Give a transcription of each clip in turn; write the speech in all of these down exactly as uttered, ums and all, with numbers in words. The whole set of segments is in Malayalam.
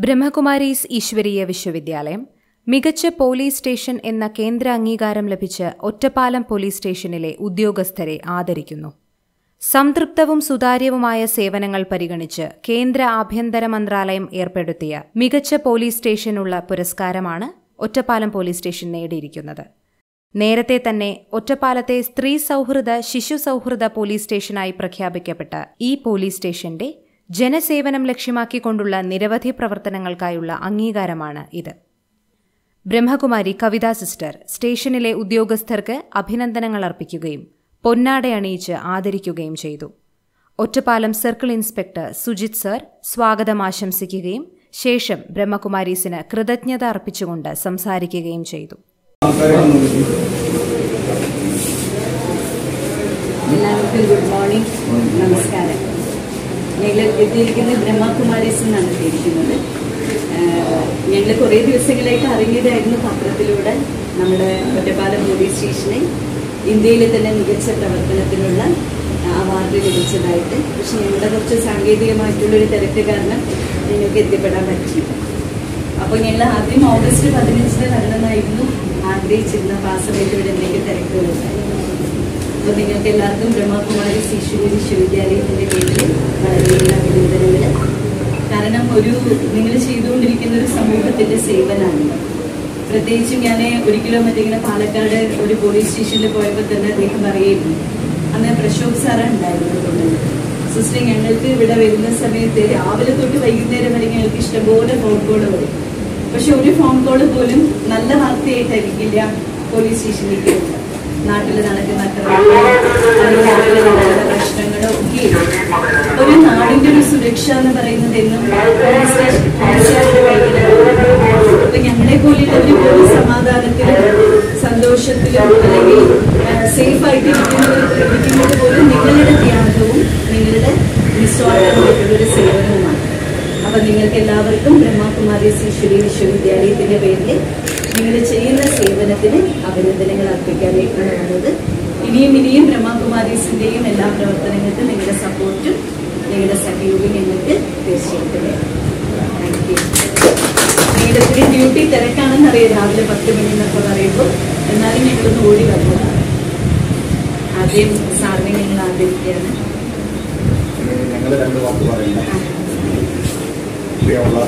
ബ്രഹ്മകുമാരീസ് ഈശ്വരീയ വിശ്വവിദ്യാലയം മികച്ച പോലീസ് സ്റ്റേഷൻ എന്ന കേന്ദ്ര അംഗീകാരം ലഭിച്ച ഒറ്റപ്പാലം പോലീസ് സ്റ്റേഷനിലെ ഉദ്യോഗസ്ഥരെ ആദരിക്കുന്നു. സംതൃപ്തവും സുതാര്യവുമായ സേവനങ്ങൾ പരിഗണിച്ച് കേന്ദ്ര ആഭ്യന്തര മന്ത്രാലയം ഏർപ്പെടുത്തിയ മികച്ച പോലീസ് സ്റ്റേഷനുള്ള പുരസ്കാരമാണ് ഒറ്റപ്പാലം പോലീസ് സ്റ്റേഷൻ നേടിയിരിക്കുന്നത്. നേരത്തെ തന്നെ ഒറ്റപ്പാലത്തെ സ്ത്രീ സൗഹൃദ ശിശു സൗഹൃദ പോലീസ് സ്റ്റേഷനായി പ്രഖ്യാപിക്കപ്പെട്ട ഈ പോലീസ് സ്റ്റേഷന്റെ ജനസേവനം ലക്ഷ്യമാക്കിക്കൊണ്ടുള്ള നിരവധി പ്രവർത്തനങ്ങൾക്കായുള്ള അംഗീകാരമാണ് ഇത്. ബ്രഹ്മകുമാരി കവിതാ സിസ്റ്റർ സ്റ്റേഷനിലെ ഉദ്യോഗസ്ഥർക്ക് അഭിനന്ദനങ്ങൾ അർപ്പിക്കുകയും പൊന്നാടയണിയിച്ച് ആദരിക്കുകയും ചെയ്തു. Ottapalam circle inspector Sujith sir സ്വാഗതം ആശംസിക്കുകയും ശേഷം ബ്രഹ്മകുമാരീസിന് കൃതജ്ഞത അർപ്പിച്ചുകൊണ്ട് സംസാരിക്കുകയും ചെയ്തു. എല്ലാവർക്കും ഗുഡ് മോർണിംഗ്, നമസ്കാരം. ഞങ്ങൾ എത്തിയിരിക്കുന്നത് ബ്രഹ്മകുമാരീസ് എന്നാണ് എത്തിയിരിക്കുന്നത്. ഞങ്ങൾ കുറേ ദിവസങ്ങളായിട്ട് അറിഞ്ഞതായിരുന്നു പത്രത്തിലൂടെ നമ്മുടെ ഒറ്റപ്പാലം പോലീസ് സ്റ്റേഷനെ ഇന്ത്യയിലെ തന്നെ മികച്ച പ്രവർത്തനത്തിനുള്ള അവാർഡ് ലഭിച്ചതായിട്ട്. പക്ഷെ ഞങ്ങളുടെ കുറച്ച് സാങ്കേതികമായിട്ടുള്ളൊരു തിരക്ക് കാരണം ഞങ്ങൾക്ക് എത്തിപ്പെടാൻ പറ്റിയില്ല. അപ്പോൾ ഞങ്ങൾ ആദ്യം ഓഗസ്റ്റ് പതിനഞ്ചിന് വരണമെന്നായിരുന്നു ആഗ്രഹിച്ചിരുന്ന. അപ്പോൾ ആ സമയത്ത് ഇവിടെ എന്തെങ്കിലും തിരക്കുകളുണ്ടായി. അപ്പോൾ നിങ്ങൾക്ക് എല്ലാവർക്കും ബ്രഹ്മകുമാരീസ് ഈശ്വരീയ വിശ്വവിദ്യാലയത്തിൻ്റെ പേരിൽ വളരെയുള്ള അഭിനന്ദനങ്ങൾ. കാരണം ഒരു നിങ്ങൾ ചെയ്തുകൊണ്ടിരിക്കുന്ന ഒരു സമൂഹത്തിൻ്റെ സേവനമാണ്. പ്രത്യേകിച്ചും ഞാൻ ഒരിക്കലും മറ്റിങ്ങനെ പാലക്കാട് ഒരു പോലീസ് സ്റ്റേഷനിൽ പോയപ്പോൾ തന്നെ അദ്ദേഹം പറയുന്നു, അന്ന് പ്രശോഭ് സാറാണ് ഉണ്ടായിരുന്നത്. സിസ്റ്റർ, ഞങ്ങൾക്ക് ഇവിടെ വരുന്ന സമയത്ത് രാവിലെ തൊട്ട് വൈകുന്നേരം വരെ ഞങ്ങൾക്ക് ഇഷ്ടംപോലെ ഫോൺ കോൾ വരും. പക്ഷെ ഒരു ഫോൺ കോൾ പോലും നല്ല വാർത്തയായിട്ടായിരിക്കില്ല പോലീസ് സ്റ്റേഷനിലേക്ക് വരുന്നത്. നാട്ടിൽ നടക്കുന്ന അക്രമങ്ങളോ അല്ലെങ്കിൽ നാട്ടിൽ നടക്കുന്ന പ്രശ്നങ്ങളോ ഒക്കെ ഒരു നാടിന്റെ ഒരു സുരക്ഷ എന്ന് പറയുന്നത് എന്നും പോലീസ് സ്റ്റേഷൻ പോലീസുകാരുടെ കയ്യിലാണ്. അപ്പൊ ഞങ്ങളെ പോലെയുള്ളവർ പോലും സമാധാനത്തിലും സന്തോഷത്തിലും അല്ലെങ്കിൽ സേഫ് ആയിട്ട് ഇരിക്കുന്നത് പോലും നിങ്ങളുടെ ത്യാഗവും നിങ്ങളുടെ നിസ്വാർത്ഥമായിട്ടുള്ളൊരു സേവനവുമാണ്. അപ്പൊ നിങ്ങൾക്ക് എല്ലാവർക്കും ബ്രഹ്മകുമാരീസ് ഈശ്വരീയ വിശ്വവിദ്യാലയത്തിന്റെ പേരിൽ നിങ്ങൾ ചെയ്യുന്ന സേവനത്തിന് അഭിനന്ദനങ്ങൾ അർപ്പിക്കാനായിട്ടാണ് വന്നത്. ഇനിയും ഇനിയും ബ്രഹ്മകുമാരീസിന്റെയും എല്ലാ പ്രവർത്തനങ്ങൾക്കും നിങ്ങളുടെ സപ്പോർട്ടും നിങ്ങളുടെ സഹയോഗം ഞങ്ങൾക്ക് തീർച്ചയായിട്ടും വേണം. Thank you. നിങ്ങളുടെ ഒത്തിരി ഡ്യൂട്ടി തിരക്കാണെന്നറിയാം, രാവിലെ പത്ത് മണി എന്നൊക്കെ പറയുമ്പോൾ. എന്നാലും ഞങ്ങളൊന്ന് ഓടി വന്നതാണ്. ആദ്യം സാറിനെ ഞങ്ങൾ ആദരിക്കുകയാണ്. ഞങ്ങൾ രണ്ട് വാക്ക് പറയില്ല. പ്രിയമുള്ള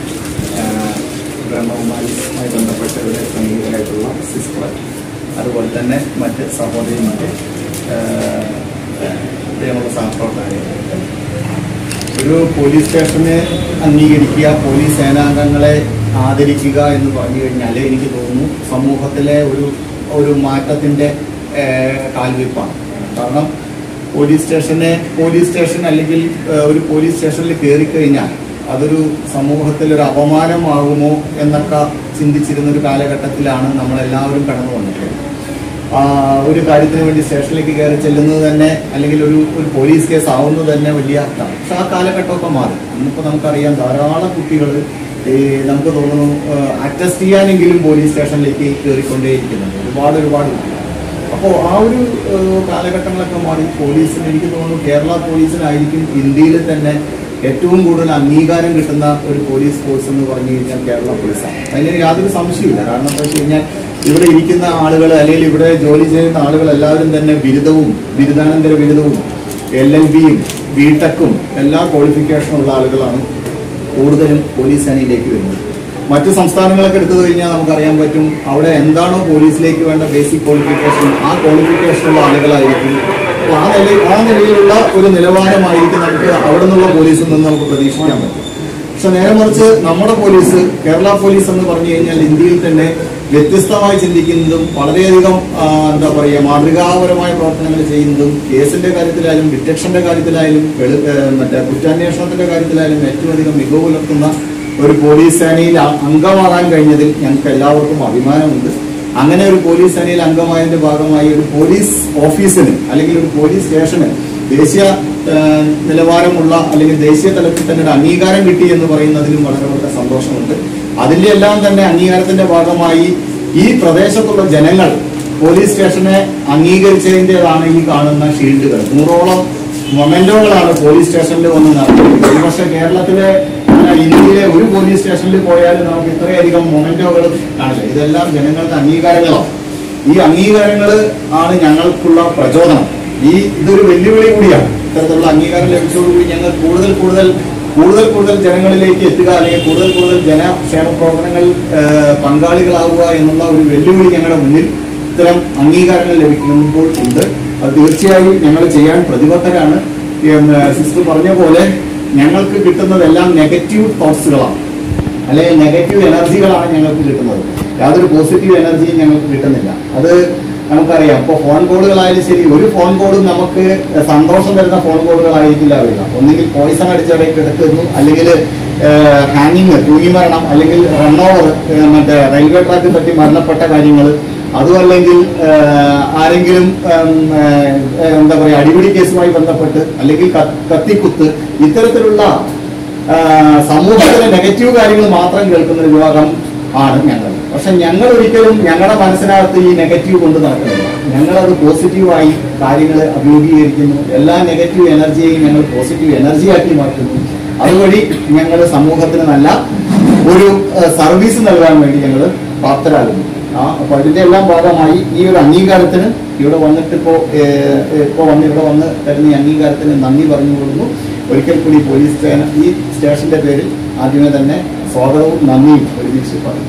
ബ്രഹ്മകുമാരിയുമായി ബന്ധപ്പെട്ടവരുടെ സന്നിഹിതരായിട്ടുള്ള സിസ്റ്റർ, അതുപോലെ തന്നെ മറ്റ് സഹോദരിമാരെ, പ്രിയമുള്ള സഹപ്രവർത്തകരെ, ഒരു പോലീസ് സ്റ്റേഷനെ അംഗീകരിക്കുക, പോലീസ് സേനാംഗങ്ങളെ ആദരിക്കുക എന്ന് പറഞ്ഞു കഴിഞ്ഞാൽ എനിക്ക് തോന്നുന്നു സമൂഹത്തിലെ ഒരു ഒരു മാറ്റത്തിൻ്റെ കാൽവയ്പ്പാണ്. കാരണം പോലീസ് സ്റ്റേഷനെ പോലീസ് സ്റ്റേഷൻ അല്ലെങ്കിൽ ഒരു പോലീസ് സ്റ്റേഷനിൽ കയറിക്കഴിഞ്ഞാൽ അതൊരു സമൂഹത്തിലൊരു അപമാനമാകുമോ എന്നൊക്കെ ചിന്തിച്ചിരുന്ന ഒരു കാലഘട്ടത്തിലാണ് നമ്മളെല്ലാവരും കടന്നു വന്നിട്ടുള്ളത്. ഒരു കാര്യത്തിന് വേണ്ടി സ്റ്റേഷനിലേക്ക് കയറി ചെല്ലുന്നത് തന്നെ അല്ലെങ്കിൽ ഒരു ഒരു പോലീസ് കേസ് ആവുന്നത് തന്നെ വലിയ അർത്ഥമാണ്. പക്ഷെ ആ കാലഘട്ടമൊക്കെ മാറി. ഇന്നിപ്പോൾ നമുക്കറിയാം ധാരാളം കുട്ടികൾ ഈ നമുക്ക് തോന്നുന്നു അറ്റസ്റ്റ് ചെയ്യാനെങ്കിലും പോലീസ് സ്റ്റേഷനിലേക്ക് കയറിക്കൊണ്ടേയിരിക്കുന്നുണ്ട്, ഒരുപാട് ഒരുപാട്. അപ്പോൾ ആ ഒരു കാലഘട്ടങ്ങളൊക്കെ മാറി പോലീസിന് എനിക്ക് തോന്നുന്നു കേരള പോലീസിനായിരിക്കും ഇന്ത്യയിൽ തന്നെ ഏറ്റവും കൂടുതൽ അംഗീകാരം കിട്ടുന്ന ഒരു പോലീസ് ഫോഴ്സ് എന്ന് പറഞ്ഞു കഴിഞ്ഞാൽ കേരള പോലീസാണ്. അതിന് യാതൊരു സംശയമില്ല. കാരണം എന്താ വെച്ച് കഴിഞ്ഞാൽ ഇവിടെ ഇരിക്കുന്ന ആളുകൾ അല്ലെങ്കിൽ ഇവിടെ ജോലി ചെയ്യുന്ന ആളുകൾ എല്ലാവരും തന്നെ ബിരുദവും ബിരുദാനന്തര ബിരുദവും എൽ എൽ ബിയും ബി ടെക്കും എല്ലാ ക്വാളിഫിക്കേഷനും ഉള്ള ആളുകളാണ് കൂടുതലും പോലീസ് സേനയിലേക്ക് വരുന്നത്. മറ്റു സംസ്ഥാനങ്ങളൊക്കെ എടുത്തു കഴിഞ്ഞാൽ നമുക്കറിയാൻ പറ്റും, അവിടെ എന്താണോ പോലീസിലേക്ക് വേണ്ട ബേസിക് ക്വാളിഫിക്കേഷൻ ആ ക്വാളിഫിക്കേഷനുള്ള ആളുകളായിരിക്കും. അപ്പോൾ ആ നില ആ നിലയിലുള്ള ഒരു നിലവാരമായിരിക്കും നമുക്ക് അവിടെ നിന്നുള്ള പോലീസിൽ നിന്ന് നമുക്ക് പ്രതീക്ഷിക്കാൻ പറ്റും. പക്ഷെ നേരെ മറിച്ച് നമ്മുടെ പോലീസ്, കേരള പോലീസ് എന്ന് പറഞ്ഞു കഴിഞ്ഞാൽ ഇന്ത്യയിൽ തന്നെ വ്യത്യസ്തമായി ചിന്തിക്കുന്നതും വളരെയധികം എന്താ പറയുക മാതൃകാപരമായ പ്രവർത്തനങ്ങൾ ചെയ്യുന്നതും കേസിന്റെ കാര്യത്തിലായാലും ഡിറ്റക്ഷന്റെ കാര്യത്തിലായാലും മറ്റേ കുറ്റാന്വേഷണത്തിന്റെ കാര്യത്തിലായാലും ഏറ്റവും അധികം മികവ് പുലർത്തുന്ന ഒരു പോലീസ് സേനയിൽ അംഗമാകാൻ കഴിഞ്ഞതിൽ ഞങ്ങൾക്ക് എല്ലാവർക്കും അഭിമാനമുണ്ട്. അങ്ങനെ ഒരു പോലീസ് സേനയിൽ അംഗമായതിന്റെ ഭാഗമായി ഒരു പോലീസ് ഓഫീസിന് അല്ലെങ്കിൽ ഒരു പോലീസ് സ്റ്റേഷന് ദേശീയ നിലവാരമുള്ള അല്ലെങ്കിൽ ദേശീയ തലത്തിൽ തന്നെ ഒരു അംഗീകാരം കിട്ടി എന്ന് പറയുന്നതിലും വളരെ വളരെ സന്തോഷമുണ്ട്. അതിന്റെ എല്ലാം തന്നെ അംഗീകാരത്തിന്റെ ഭാഗമായി ഈ പ്രദേശത്തുള്ള ജനങ്ങൾ പോലീസ് സ്റ്റേഷനെ അംഗീകരിച്ചതിൻ്റെതാണ് ഈ കാണുന്ന ഷീൽഡുകൾ. നൂറോളം മൊമെന്റോകളാണ് പോലീസ് സ്റ്റേഷനിൽ വന്ന് നടത്തിയത്. ഒരുപക്ഷെ കേരളത്തിലെ പറഞ്ഞാൽ ഇന്ത്യയിലെ ഒരു പോലീസ് സ്റ്റേഷനിൽ പോയാലും നമുക്ക് ഇത്രയധികം മൊമെന്റോകൾ കാണില്ല. ഇതെല്ലാം ജനങ്ങളുടെ അംഗീകാരങ്ങളാണ്. ഈ അംഗീകാരങ്ങൾ ആണ് ഞങ്ങൾക്കുള്ള പ്രചോദനം. ഈ ഇതൊരു വെല്ലുവിളി കൂടിയാണ്. ഇത്തരത്തിലുള്ള അംഗീകാരം ലഭിച്ചതോടുകൂടി ഞങ്ങൾ കൂടുതൽ കൂടുതൽ കൂടുതൽ കൂടുതൽ ജനങ്ങളിലേക്ക് എത്തുക, അല്ലെങ്കിൽ കൂടുതൽ കൂടുതൽ ജനക്ഷേമ പ്രവർത്തനങ്ങളിൽ പങ്കാളികളാവുക എന്നുള്ള ഒരു വെല്ലുവിളി ഞങ്ങളുടെ മുന്നിൽ ഇത്തരം അംഗീകാരങ്ങൾ ലഭിക്കുമ്പോൾ ഉണ്ട്. അത് തീർച്ചയായും ഞങ്ങൾ ചെയ്യാൻ പ്രതിബദ്ധരാണ്. സിസ്റ്റർ പറഞ്ഞ പോലെ ഞങ്ങൾക്ക് കിട്ടുന്നതെല്ലാം നെഗറ്റീവ് തോട്ട്സുകളാണ്, അല്ലെങ്കിൽ നെഗറ്റീവ് എനർജികളാണ് ഞങ്ങൾക്ക് കിട്ടുന്നത്. യാതൊരു പോസിറ്റീവ് എനർജിയും ഞങ്ങൾക്ക് കിട്ടുന്നില്ല. അത് നമുക്കറിയാം. ഇപ്പോൾ ഫോൺ കോളുകളായാലും ശരി, ഒരു ഫോൺ കോളും നമുക്ക് സന്തോഷം തരുന്ന ഫോൺ കോളുകളായിരിക്കില്ല വരിക. ഒന്നുകിൽ പോയിസൺ അടിച്ചവിടെ കിടക്കുന്നു, അല്ലെങ്കിൽ ഹാങ്ങിങ്, തൂങ്ങിമരണം, അല്ലെങ്കിൽ റൺ ഓവർ, മറ്റേ റെയിൽവേ ട്രാക്കിൽ പറ്റി മരണപ്പെട്ട കാര്യങ്ങൾ, അതുമല്ലെങ്കിൽ ആരെങ്കിലും എന്താ പറയുക അടിപിടി കേസുമായി ബന്ധപ്പെട്ട്, അല്ലെങ്കിൽ കത്തിക്കുത്ത്, ഇത്തരത്തിലുള്ള സമൂഹത്തിലെ നെഗറ്റീവ് കാര്യങ്ങൾ മാത്രം കേൾക്കുന്ന ഒരു വിഭാഗം ആണ് ഞങ്ങൾ. പക്ഷെ ഞങ്ങൾ ഒരിക്കലും ഞങ്ങളുടെ മനസ്സിനകത്ത് ഈ നെഗറ്റീവ് കൊണ്ട് നടക്കുന്നില്ല. ഞങ്ങളത് പോസിറ്റീവായി കാര്യങ്ങൾ അഭിമുഖീകരിക്കുന്നു. എല്ലാ നെഗറ്റീവ് എനർജിയെയും ഞങ്ങൾ പോസിറ്റീവ് എനർജിയാക്കി മാറ്റുന്നു. അതുവഴി ഞങ്ങൾ സമൂഹത്തിന് നല്ല ഒരു സർവീസ് നൽകാൻ വേണ്ടി ഞങ്ങൾ പ്രാപ്തരാകുന്നു. ആ അപ്പൊ അതിന്റെ എല്ലാം ഭാഗമായി ഈ ഒരു അംഗീകാരത്തിന് ഇവിടെ വന്നിട്ട് ഇപ്പോ ഇപ്പോ വന്ന് ഇവിടെ വന്ന് തരുന്ന ഈ അംഗീകാരത്തിന് നന്ദി പറഞ്ഞുകൊള്ളുന്നു. ഒരിക്കൽ കൂടി പോലീസ് സ്റ്റേഷൻ ഈ സ്റ്റേഷന്റെ പേരിൽ ആദ്യമേ തന്നെ സ്വാഗതവും നന്ദിയും ഒരുമിച്ച് പറയും.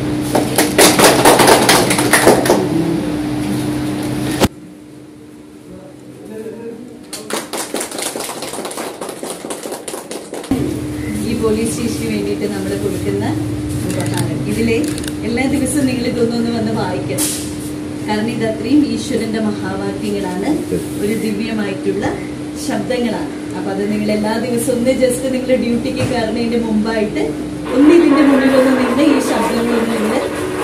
ഈ പോലീസ് സ്റ്റേഷന് വേണ്ടിയിട്ട് നമ്മൾ കൊടുക്കുന്ന ഉപഹാരം ഇതിലെ എല്ലാ ദിവസവും നിങ്ങൾ ഇതൊന്നൊന്ന് വന്ന് വായിക്കണം. കാരണം ഇത് അത്രയും ഈശ്വരന്റെ മഹാവാക്യങ്ങളാണ്, ഒരു ദിവ്യമായിട്ടുള്ള ശബ്ദങ്ങളാണ്. അപ്പൊ അത് നിങ്ങൾ എല്ലാ ദിവസവും ഒന്ന് ജസ്റ്റ് നിങ്ങളുടെ ഡ്യൂട്ടിക്ക് കയറുന്നതിന്റെ മുമ്പായിട്ട് ഒന്ന് ഇതിന്റെ മുന്നിലൊന്ന് നിന്ന് ഈ ശബ്ദങ്ങളൊന്നും നിങ്ങൾ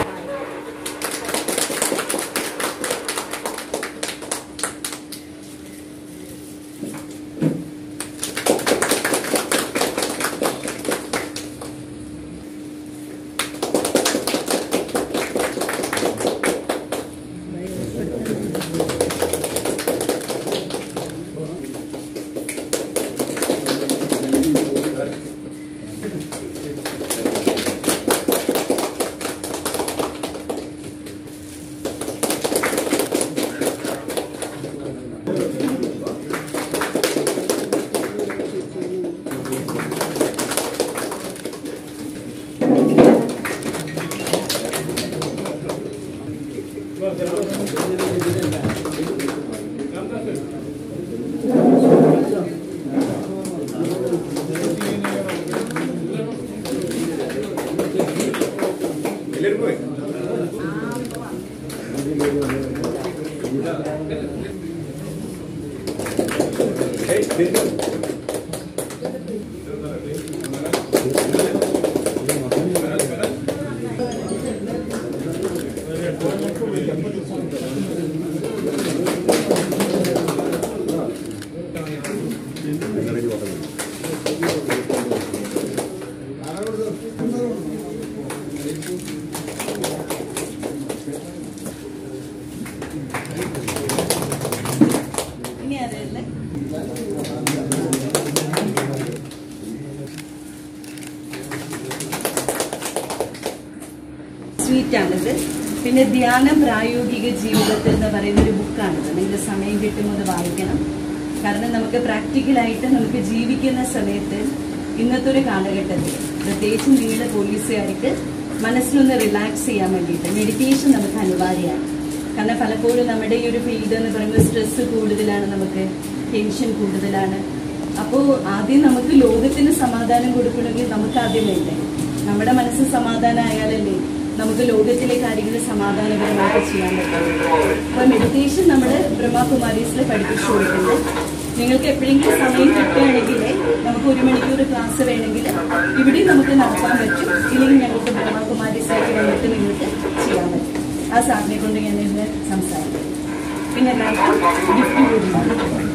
സ്വീറ്റാണിത്. പിന്നെ ധ്യാനം പ്രായോഗിക ജീവിതത്തിൽ എന്ന് പറയുന്ന ഒരു ബുക്കാണിത്. നിങ്ങൾ സമയം കിട്ടുമ്പോൾ അത് വായിക്കണം. കാരണം നമുക്ക് പ്രാക്ടിക്കലായിട്ട് നമുക്ക് ജീവിക്കുന്ന സമയത്ത് ഇന്നത്തെ ഒരു കാലഘട്ടത്തിൽ പ്രത്യേകിച്ചും നിങ്ങളുടെ പോലീസുകാർക്ക് മനസ്സിലൊന്ന് റിലാക്സ് ചെയ്യാൻ വേണ്ടിയിട്ട് മെഡിറ്റേഷൻ നമുക്ക് അനിവാര്യമാണ്. കാരണം പലപ്പോഴും നമ്മുടെ ഈ ഒരു ഫീൽഡ് എന്ന് പറയുമ്പോൾ സ്ട്രെസ് കൂടുതലാണ്, നമുക്ക് ടെൻഷൻ കൂടുതലാണ്. അപ്പോൾ ആദ്യം നമുക്ക് ലോകത്തിന് സമാധാനം കൊടുക്കണമെങ്കിൽ നമുക്ക് ആദ്യം വേണ്ടേ നമ്മുടെ മനസ്സ് സമാധാനം ആയാലല്ലേ നമുക്ക് ലോകത്തിലെ കാര്യങ്ങൾ സമാധാനപരമായിട്ട് ചെയ്യാൻ പറ്റും. അപ്പോൾ മെഡിറ്റേഷൻ നമ്മൾ ബ്രഹ്മകുമാരീസിൽ പഠിപ്പിച്ചു കൊടുക്കുന്നത്. നിങ്ങൾക്ക് എപ്പോഴെങ്കിലും സമയം കിട്ടുകയാണെങ്കിൽ നമുക്ക് ഒരു മണിക്കൂർ ക്ലാസ് വേണമെങ്കിൽ ഇവിടെ നമുക്ക് നടത്താൻ പറ്റും. ഇല്ലെങ്കിൽ ഞങ്ങൾക്ക് ബ്രഹ്മകുമാരീസിലേക്ക് വന്നിട്ട് നിങ്ങൾക്ക് ചെയ്യാൻ പറ്റും. ആ സാറിനെ കൊണ്ട് ഞാൻ ഇന്ന് സംസാരിക്കും. പിന്നെ എല്ലാവർക്കും ഗിഫ്റ്റ് കൊടുക്കും.